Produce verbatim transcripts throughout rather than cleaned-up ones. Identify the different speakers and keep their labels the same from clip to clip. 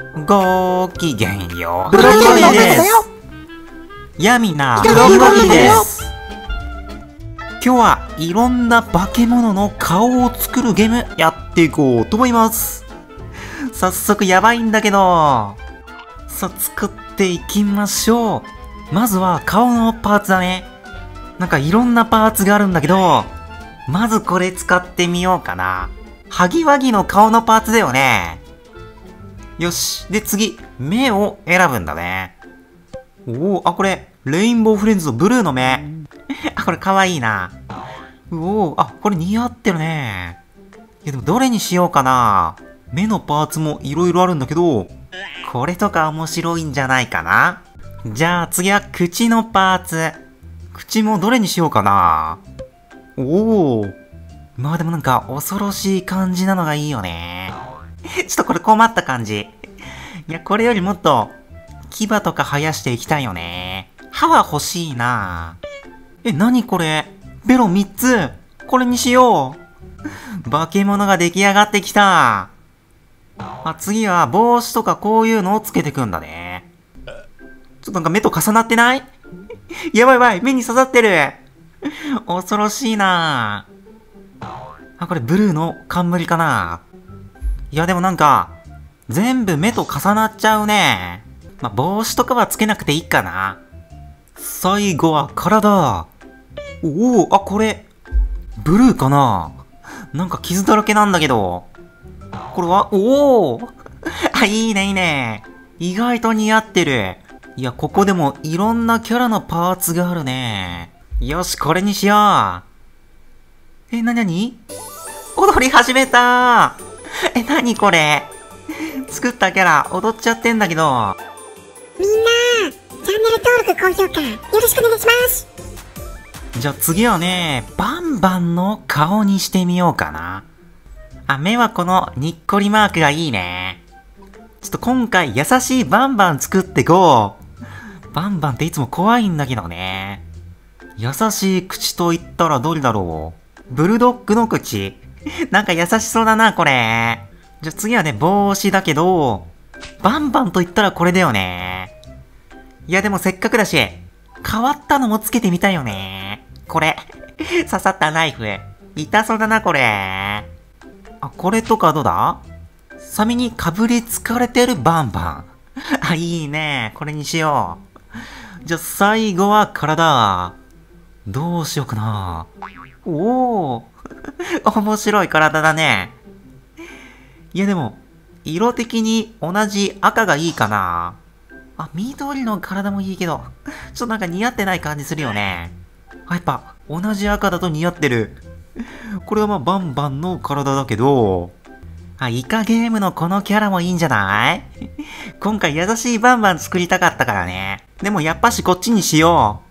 Speaker 1: ごきげんよう。
Speaker 2: ブロッコリー
Speaker 1: です。やみな、ブロッコリーです。今日はいろんな化け物の顔を作るゲームやっていこうと思います。早速やばいんだけど。さあ、作っていきましょう。まずは顔のパーツだね。なんかいろんなパーツがあるんだけど、まずこれ使ってみようかな。ハギワギの顔のパーツだよね。よし。で、次、目を選ぶんだね。おお、あ、これ、レインボーフレンズのブルーの目。あ、これかわいいな。おお、あ、これ似合ってるね。いや、でもどれにしようかな。目のパーツもいろいろあるんだけど、これとか面白いんじゃないかな。じゃあ次は口のパーツ。口もどれにしようかな。おお。まあでもなんか恐ろしい感じなのがいいよね。ちょっとこれ困った感じ。いや、これよりもっと牙とか生やしていきたいよね。歯は欲しいな。え、なにこれ？ベロみっつ。これにしよう。化け物が出来上がってきた。あ、次は帽子とかこういうのをつけてくんだね。ちょっとなんか目と重なってない？やばいやばい、目に刺さってる。恐ろしいな。あ、これブルーの冠かな。いやでもなんか、全部目と重なっちゃうね。まあ、帽子とかはつけなくていいかな。最後は体。おお、あ、これ、ブルーかな。なんか傷だらけなんだけど。これは、おおあ、いいねいいね。意外と似合ってる。いや、ここでもいろんなキャラのパーツがあるね。よし、これにしよう。え、なになに？踊り始めた。え、なにこれ？作ったキャラ踊っちゃってんだけど。
Speaker 2: みんな、チャンネル登録、高評価、よろしくお願いします。
Speaker 1: じゃあ次はね、バンバンの顔にしてみようかな。あ、目はこのにっこりマークがいいね。ちょっと今回優しいバンバン作ってこう。バンバンっていつも怖いんだけどね。優しい口と言ったらどれだろう。ブルドッグの口。なんか優しそうだな、これ。じゃあ次はね、帽子だけど、バンバンと言ったらこれだよね。いやでもせっかくだし、変わったのもつけてみたいよね。これ。刺さったナイフ。痛そうだな、これ。あ、これとかどうだ？サメにかぶりつかれてるバンバン。あ、いいね。これにしよう。じゃあ最後は体。どうしようかな。おお面白い体だね。いやでも、色的に同じ赤がいいかな。あ、緑の体もいいけど、ちょっとなんか似合ってない感じするよね。あ、やっぱ、同じ赤だと似合ってる。これはまあバンバンの体だけど、あ、イカゲームのこのキャラもいいんじゃない？今回優しいバンバン作りたかったからね。でもやっぱしこっちにしよ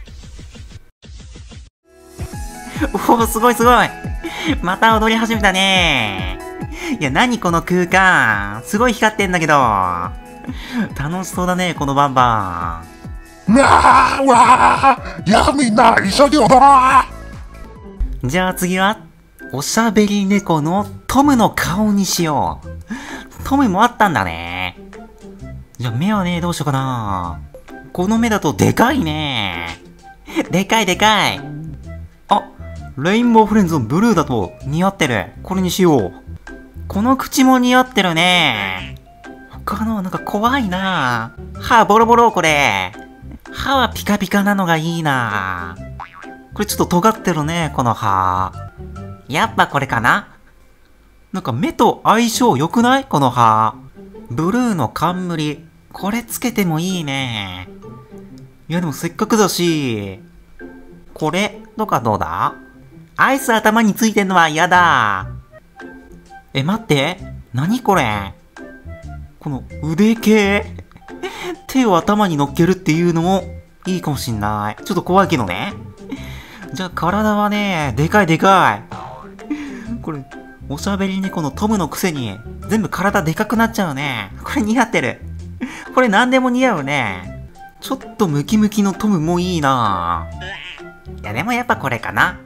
Speaker 1: う。おお、すごいすごい。また踊り始めたね。いや、なにこの空間。すごい光ってんだけど。楽しそうだね、このバンバ
Speaker 3: ン。うわーうわー、やあみんな一緒に踊ろ
Speaker 1: う。じゃあ次は、おしゃべり猫のトムの顔にしよう。トムもあったんだね。じゃあ目はね、どうしようかな。この目だとでかいね。でかいでかい。あ、レインボーフレンズのブルーだと似合ってる。これにしよう。この口も似合ってるね。他のはなんか怖いな。歯ボロボロこれ。歯はピカピカなのがいいな。これちょっと尖ってるね、この歯。やっぱこれかな？なんか目と相性良くない？この歯。ブルーの冠。これつけてもいいね。いやでもせっかくだし、これとかどうだ？アイス頭についてんのは嫌だ。え、待って。何これ？この腕系手を頭に乗っけるっていうのもいいかもしんない。ちょっと怖いけどね。じゃあ体はね、でかいでかい。これ、おしゃべり猫のトムのくせに全部体でかくなっちゃうね。これ似合ってる。これ何でも似合うね。ちょっとムキムキのトムもいいな。いやでもやっぱこれかな。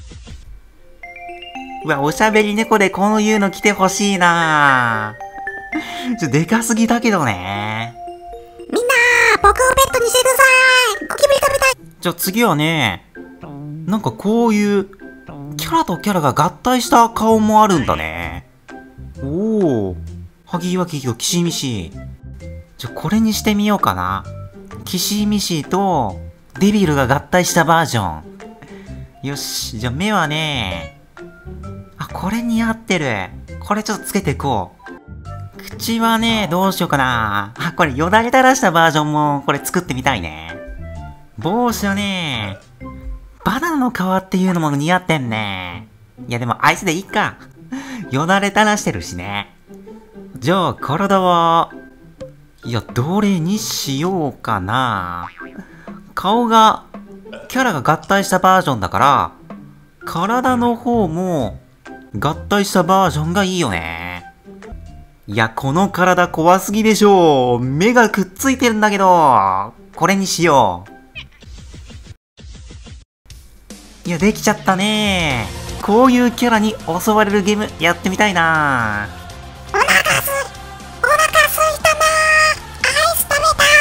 Speaker 1: うわ、おしゃべり猫でこういうの着てほしいな。 ちょ、でかすぎだけどね。
Speaker 2: みんな、僕をペットにしてください。ゴキブリ食べたい。
Speaker 1: じゃあ次はね、なんかこういうキャラとキャラが合体した顔もあるんだね。おお、ハギワギとキシミシ。じゃあこれにしてみようかな。キシミシとデビルが合体したバージョン。よし、じゃあ目はね、あ、これ似合ってる。これちょっとつけていこう。口はね、どうしようかな。あ、これよだれ垂らしたバージョンもこれ作ってみたいね。帽子はね、バナナの皮っていうのも似合ってんね。いやでもあいつでいいか。よだれ垂らしてるしね。じゃあ体は、いやどれにしようかな。顔が、キャラが合体したバージョンだから、体の方も合体したバージョンがいいよね。いや、この体怖すぎでしょ。目がくっついてるんだけど、これにしよう。いや、できちゃったね。こういうキャラに襲われるゲームやってみたいな。
Speaker 2: お腹すい、お腹すいたな。アイス食べ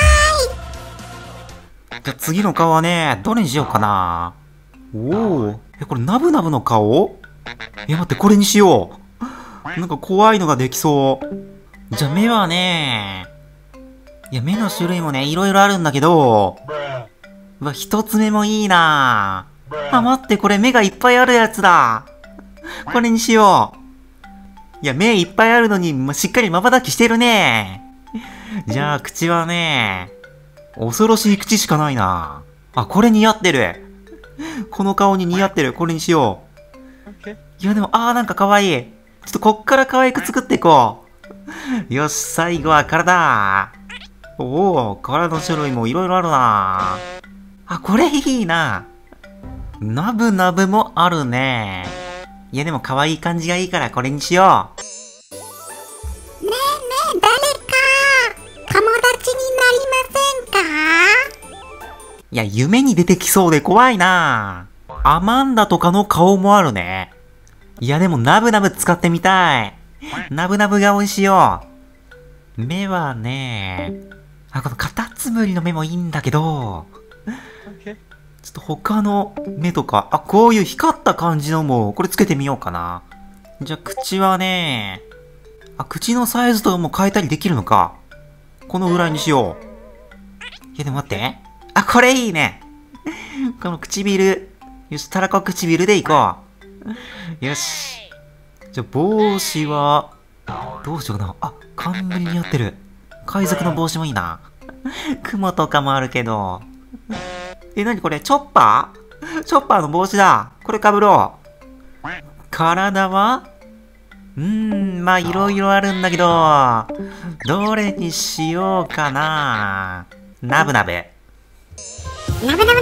Speaker 2: たい。
Speaker 1: じゃあ次の顔はね、どれにしようかな。おお、え、これナブナブの顔？え、待って、これにしよう。なんか怖いのができそう。じゃあ目はね、いや目の種類もね、いろいろあるんだけど、うわ、一つ目もいいな。あ、待って、これ目がいっぱいあるやつだ。これにしよう。いや、目いっぱいあるのに、ま、しっかり瞬きしてるね。じゃあ、口はね、恐ろしい口しかないな。あ、これ似合ってる。この顔に似合ってる。これにしよう。いや、でも、あーなんか可愛い。ちょっとこっから可愛く作っていこう。よし、最後は体。おお、体の種類もいろいろあるな。あ、これいいな。ナブナブもあるね。いやでも可愛い感じがいいからこれにしよう。
Speaker 2: ねえねえ、誰か友達になりませんか？
Speaker 1: いや、夢に出てきそうで怖いな。アマンダとかの顔もあるね。いやでもナブナブ使ってみたい。ナブナブ顔にしよう。目はね、あ、このカタツムリの目もいいんだけど、ちょっと他の目とか、あ、こういう光った感じのも、これつけてみようかな。じゃあ口はね、あ、口のサイズとかも変えたりできるのか。このぐらいにしよう。いやでも待って。あ、これいいね。この唇。よし、たらこ唇でいこう。よし。じゃあ帽子は、どうしようかな。あ、冠に似合ってる。海賊の帽子もいいな。雲とかもあるけど。え、なにこれチョッパー？チョッパーの帽子だ。これ被ろう。体はうーん、まあいろいろあるんだけど、どれにしようかな。ナブナブ。
Speaker 2: ナブナブナブナブナブナブ、あ、ナブナブナブナブナブナブナブ、あ、ナブナブナブナブナブナブ、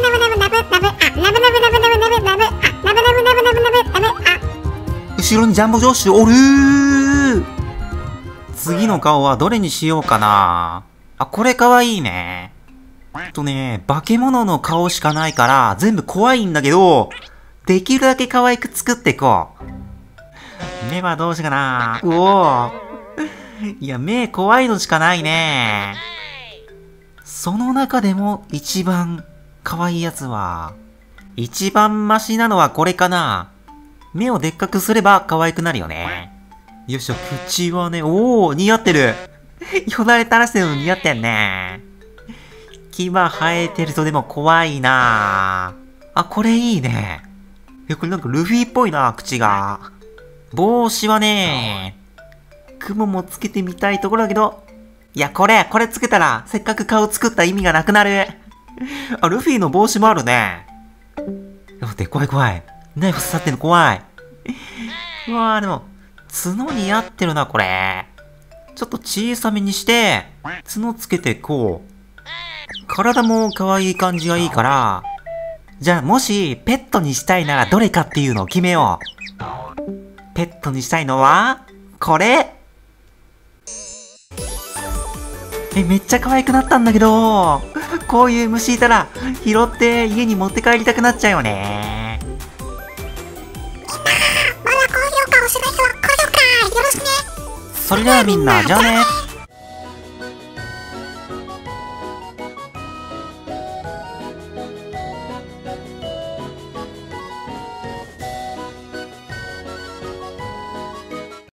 Speaker 2: あ。
Speaker 1: 後ろにジャンボジョッシュおるー。次の顔はどれにしようかな。あ、これかわいいね。えっとね、化け物の顔しかないから、全部怖いんだけど、できるだけ可愛く作っていこう。目はどうしようかな。うおー。いや、目怖いのしかないね。その中でも一番可愛いやつは、一番マシなのはこれかな。目をでっかくすれば可愛くなるよね。よいしょ、口はね、おー、似合ってる。よだれ垂らしてるの似合ってんね。牙生えてるとでも怖いな。あ、これいいね。え、これなんかルフィっぽいな、口が。帽子はね、雲もつけてみたいところだけど、いや、これ、これつけたら、せっかく顔作った意味がなくなる。あ、ルフィの帽子もあるね。待って、怖い怖い。ナイフ刺さってるの怖い。うわー、でも、角似合ってるな、これ。ちょっと小さめにして、角つけてこう。体も可愛い感じがいいから、じゃあもしペットにしたいならどれかっていうのを決めよう。ペットにしたいのは、これ。え、めっちゃ可愛くなったんだけど、こういう虫いたら拾って家に持って帰りたくなっちゃうよね。
Speaker 2: みんな、まだ高評価をしない人は高評価よろしくね。
Speaker 1: そそれではみんな、じゃあね。